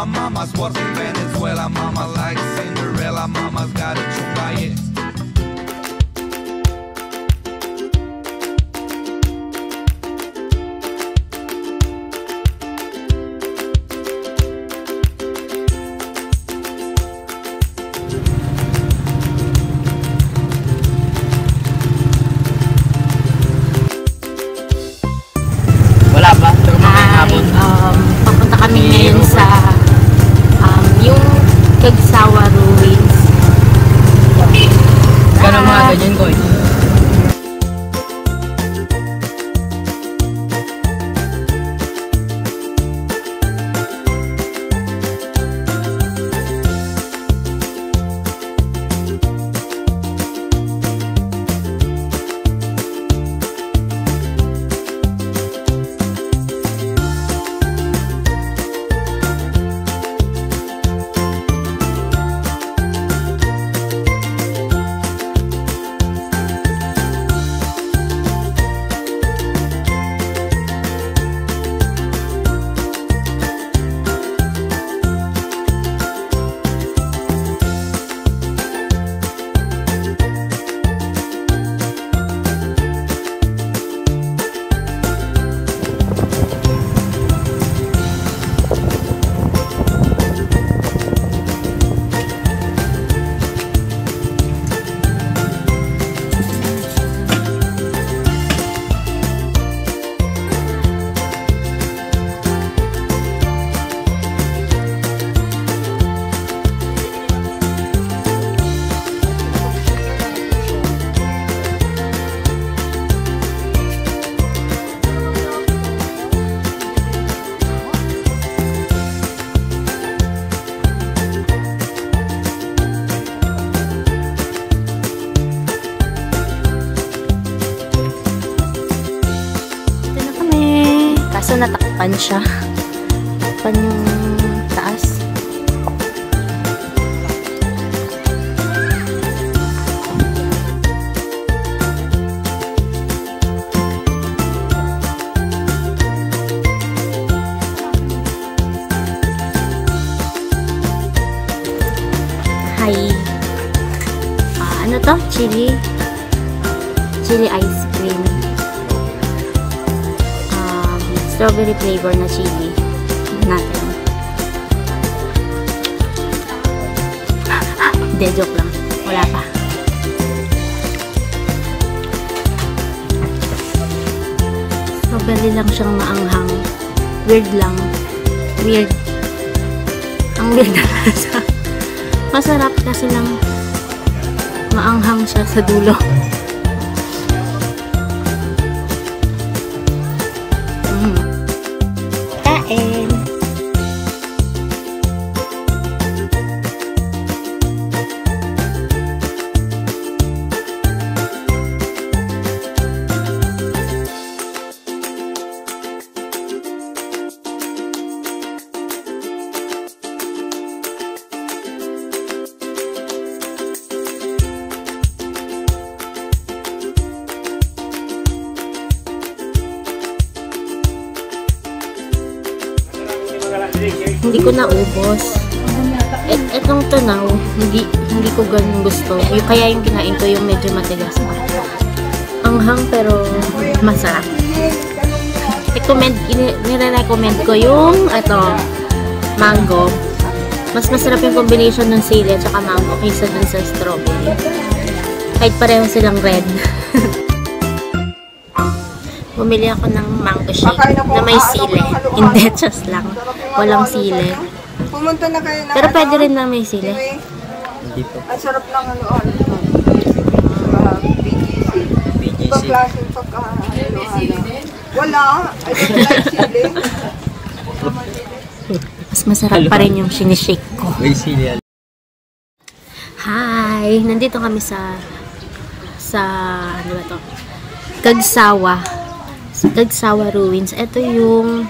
My mama's was in Venezuela. Mama like Cinderella. Mama's got a chunga, yeah. Papunta kami ngayon sa yung Cagsawa Ruins. Ganun mga ganyan ko eh. Kaso natakpan siya. Takpan yung taas. Hi. Ano to? Chili ice cream. Strawberry flavor na chili natin. Hindi, joke lang. Wala pa. Strawberry lang siyang maanghang. Weird lang. Weird. Ang weird na lasa. Masarap kasi lang maanghang siya sa dulo. Kain! Hindi ko naubos. Etong tunaw, hindi ko ganun gusto. Kaya yung kinain ko yung medyo matigas pa. Anghang pero masarap. Nire-recommend ko yung mango. Mas masarap yung combination ng sili at saka mango kaysa dun sa strawberry. Kahit pareho silang red. Bumili ako ng mango shake na may sili. Hindi, just lang. Walang sili. Pumunta na kayo na pero pwede rin na may sili. Ang sarap ng BGC. Ibang klaseng wala. I don't like sili. Mas masarap pa rin yung sinishake ko. May sili. Hi! Nandito kami sa ano ba to? Cagsawa Ruins. Ito yung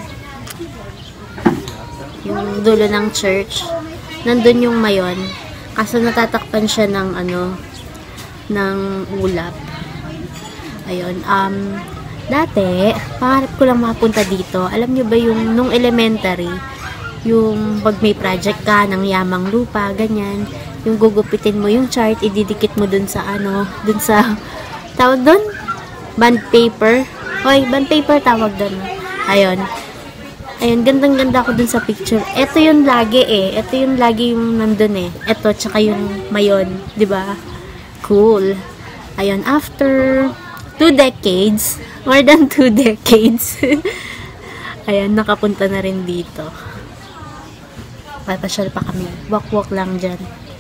dulo ng church. Nandun yung mayon. Kaso natatakpan siya ng ng ulap. Ayun. Dati, pangarap ko lang makapunta dito. Alam nyo ba yung nung elementary, yung pag may project ka ng Yamang Lupa, ganyan, yung gugupitin mo yung chart, ididikit mo dun sa dun sa, tawag dun? Band paper. Hoy, band paper tawag dun. Ayun, gandang-ganda ako dun sa picture. Ito yung lagi ito yung lagi yung nandun Ito, tsaka yung mayon, di ba? Cool. Ayun, after 2 decades, more than 2 decades, ayan, nakapunta na rin dito. Papasyal pa kami. Walk-walk lang dyan.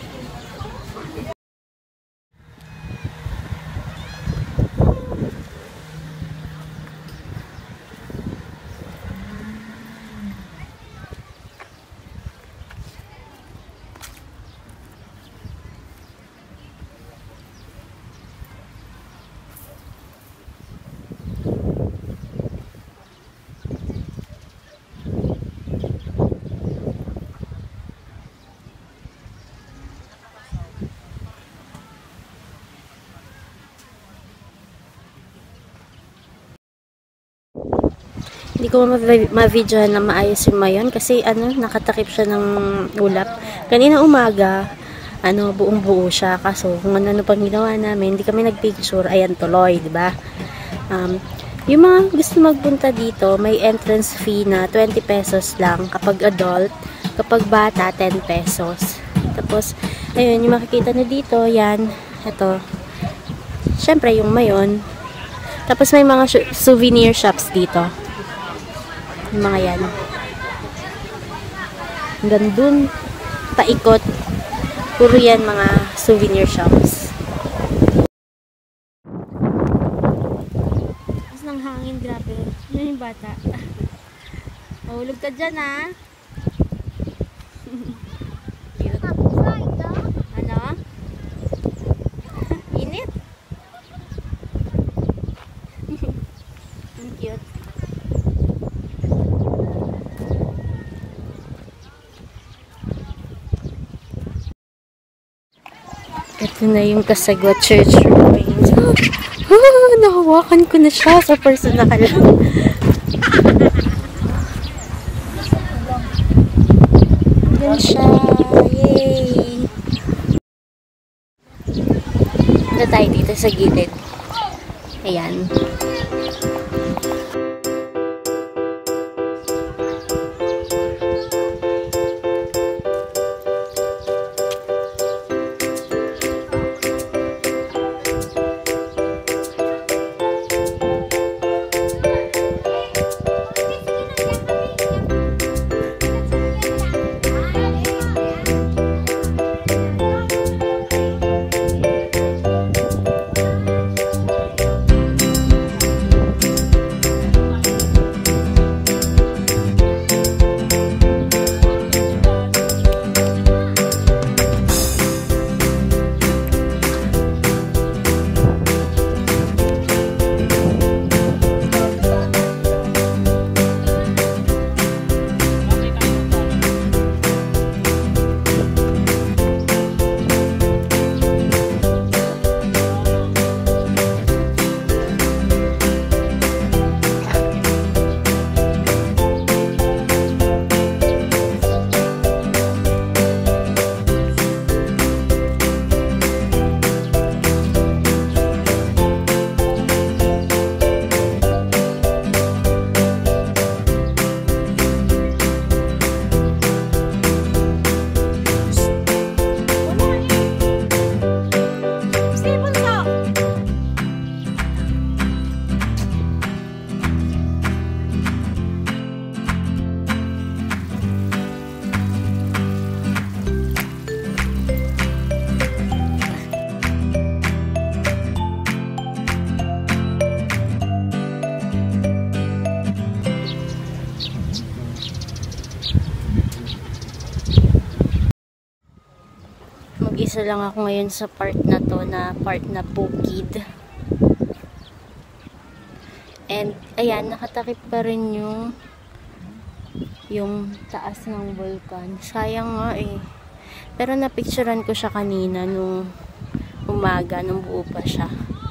Hindi ko ma-videohan na maayos yung mayon kasi nakatakip siya ng ulap. Kanina umaga, buong buo siya. Kaso kung ano pang ginawa namin, hindi kami nagpicture, ayan tuloy, di ba? Yung mga gusto magpunta dito, may entrance fee na 20 pesos lang kapag adult, kapag bata 10 pesos. Tapos ayun, yung makikita na dito, yan, ito. Syempre yung mayon. Tapos may mga souvenir shops dito. Yung mga yan. Hanggang dun, paikot. Puro yan mga souvenir shops. Mas nang hangin, grabe. Ano yung bata? Mahulog ka dyan, ha? Cute. Ano? Init? Ang cute. Ito na yung Casagua Church ruins. Nahawakan ko na siya sa personal. Yan siya. Yay! Ito tayo dito sa gilid. Ayan. Mag-isa lang ako ngayon sa part na to, na part na bukid. And ayan, nakatakip pa rin yung taas ng vulkan. Sayang nga Pero napicturean ko siya kanina nung umaga, nung buo pa siya.